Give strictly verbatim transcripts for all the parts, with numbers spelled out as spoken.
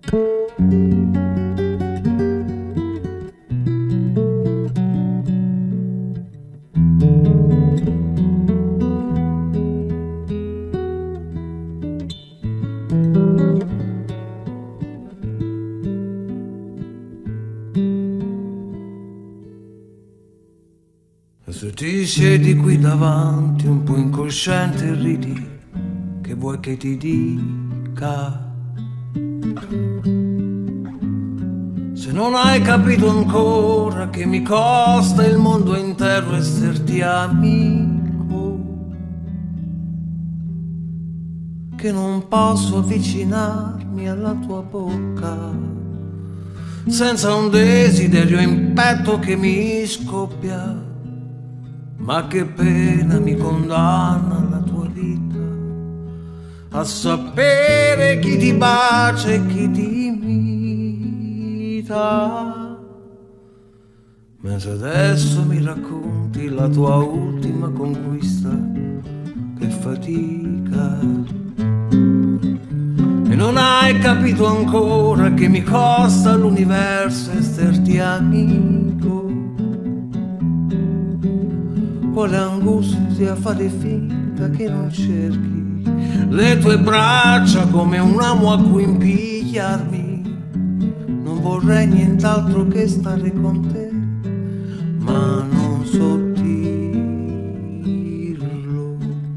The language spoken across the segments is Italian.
Se ti siedi qui davanti un po' incosciente e ridi, che vuoi che ti dica? Se non hai capito ancora che mi costa il mondo intero esserti amico, che non posso avvicinarmi alla tua bocca senza un desiderio in petto che mi scoppia. Ma che pena mi condanna la tua vita a sapere chi ti bacia e chi ti imita. Mentre adesso mi racconti la tua ultima conquista, che fatica. E non hai capito ancora che mi costa l'universo esserti amico. Quale angustia fare finta che non cerchi le tue braccia come un amo a cui impigliarmi. Non vorrei nient'altro che stare con te, ma non so dirlo.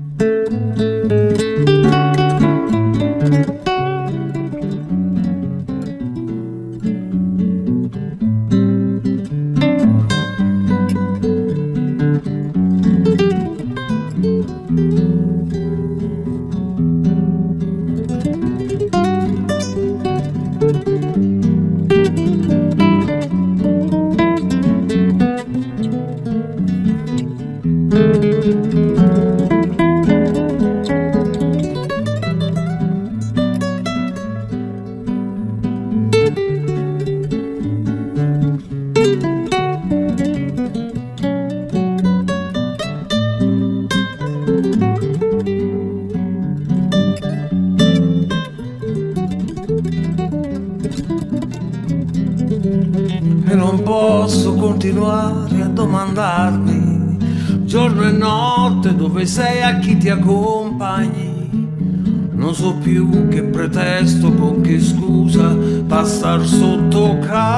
E non posso continuare a domandarmi giorno e notte dove sei, a chi ti accompagni. Non so più che pretesto, con che scusa passar sotto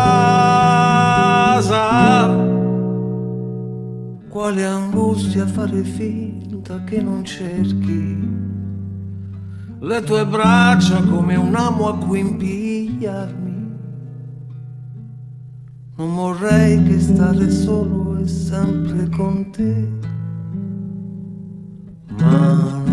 casa. Quale angustia fare finta che non cerchi le tue braccia come un amo a cui impigliarmi. Non vorrei che stare solo e sempre con te, ma